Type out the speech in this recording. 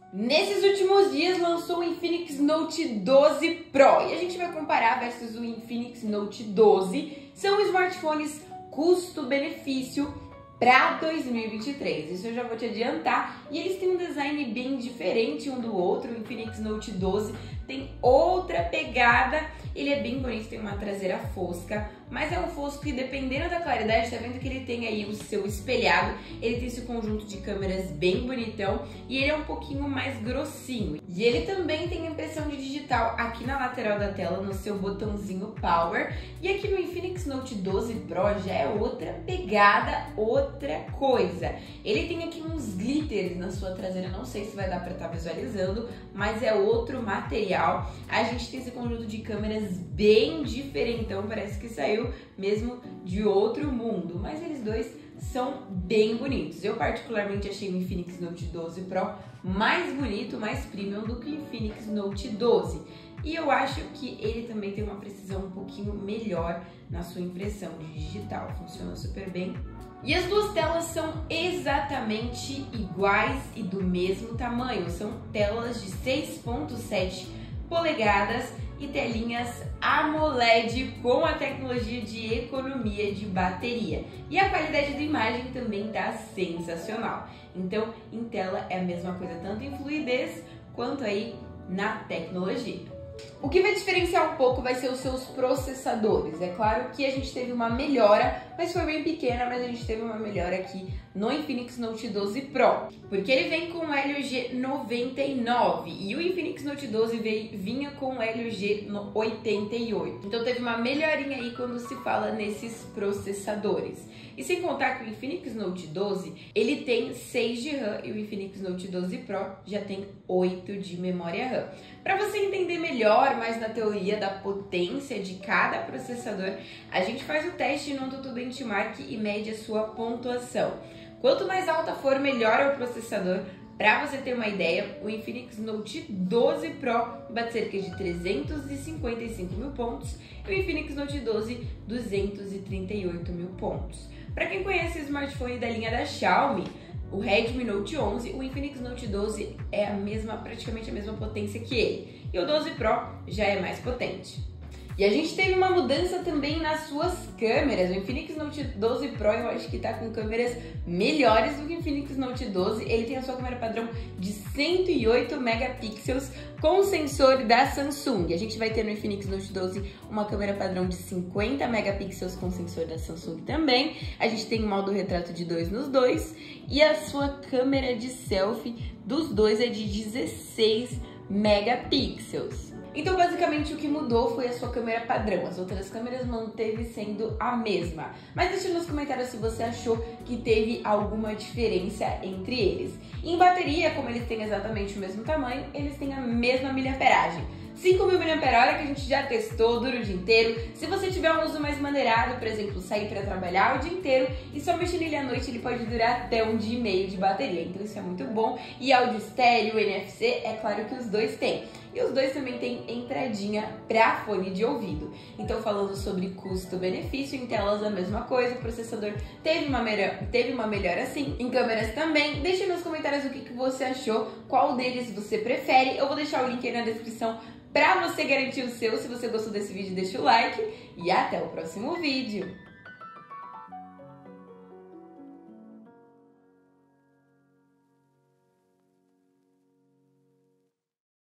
Nesses últimos dias lançou o Infinix Note 12 Pro e a gente vai comparar versus o Infinix Note 12. São smartphones custo-benefício para 2023, isso eu já vou te adiantar. E eles têm um design bem diferente um do outro. O Infinix Note 12 tem outra pegada, ele é bem bonito, tem uma traseira fosca, mas é um fosco que, dependendo da claridade, tá vendo que ele tem aí o seu espelhado, ele tem esse conjunto de câmeras bem bonitão e ele é um pouquinho mais grossinho. E ele também tem impressão de digital aqui na lateral da tela, no seu botãozinho Power, e aqui no Infinix Note 12 Pro já é outra pegada, outra coisa. Ele tem aqui uns glitters na sua traseira, não sei se vai dar pra estar visualizando, mas é outro material. A gente tem esse conjunto de câmeras bem diferentão, parece que saiu mesmo de outro mundo, mas eles dois são bem bonitos. Eu particularmente achei o Infinix Note 12 Pro mais bonito, mais premium do que o Infinix Note 12. E eu acho que ele também tem uma precisão um pouquinho melhor na sua impressão de digital, funciona super bem. E as duas telas são exatamente iguais e do mesmo tamanho, são telas de 6.7 polegadas e telinhas AMOLED com a tecnologia de economia de bateria. E a qualidade da imagem também tá sensacional. Então, em tela é a mesma coisa, tanto em fluidez quanto aí na tecnologia. O que vai diferenciar um pouco vai ser os seus processadores. É claro que a gente teve uma melhora, mas foi bem pequena, mas a gente teve uma melhora aqui no Infinix Note 12 Pro, porque ele vem com o Helio G99 e o Infinix Note 12 vinha com o Helio G88. Então teve uma melhorinha aí quando se fala nesses processadores. E sem contar que o Infinix Note 12, ele tem 6 de RAM e o Infinix Note 12 Pro já tem 8 de memória RAM. Para você entender melhor, mais na teoria da potência de cada processador, a gente faz o teste no Antutu Benchmark e mede a sua pontuação. Quanto mais alta for, melhor é o processador. Para você ter uma ideia, o Infinix Note 12 Pro bate cerca de 355 mil pontos e o Infinix Note 12 238 mil pontos. Para quem conhece o smartphone da linha da Xiaomi, o Redmi Note 11, o Infinix Note 12 é praticamente a mesma potência que ele. E o 12 Pro já é mais potente. E a gente teve uma mudança também nas suas câmeras. O Infinix Note 12 Pro eu acho que tá com câmeras melhores do que o Infinix Note 12. Ele tem a sua câmera padrão de 108 megapixels com o sensor da Samsung. A gente vai ter no Infinix Note 12 uma câmera padrão de 50 megapixels com sensor da Samsung também. A gente tem um modo retrato de 2 nos dois e a sua câmera de selfie dos dois é de 16 megapixels. Então, basicamente, o que mudou foi a sua câmera padrão. As outras câmeras manteve sendo a mesma. Mas deixa nos comentários se você achou que teve alguma diferença entre eles. Em bateria, como eles têm exatamente o mesmo tamanho, eles têm a mesma miliamperagem. 5.000 mAh que a gente já testou, dura o dia inteiro. Se você tiver um uso mais maneirado, por exemplo, sair para trabalhar o dia inteiro e só mexer nele à noite, ele pode durar até 1 dia e meio de bateria. Então isso é muito bom. E áudio estéreo, NFC, é claro que os dois têm. E os dois também têm entradinha para fone de ouvido. Então, falando sobre custo-benefício, em telas a mesma coisa, o processador teve uma melhora sim, em câmeras também. Deixa nos comentários o que você achou, qual deles você prefere. Eu vou deixar o link aí na descrição para você garantir o seu. Se você gostou desse vídeo, deixa o like e até o próximo vídeo.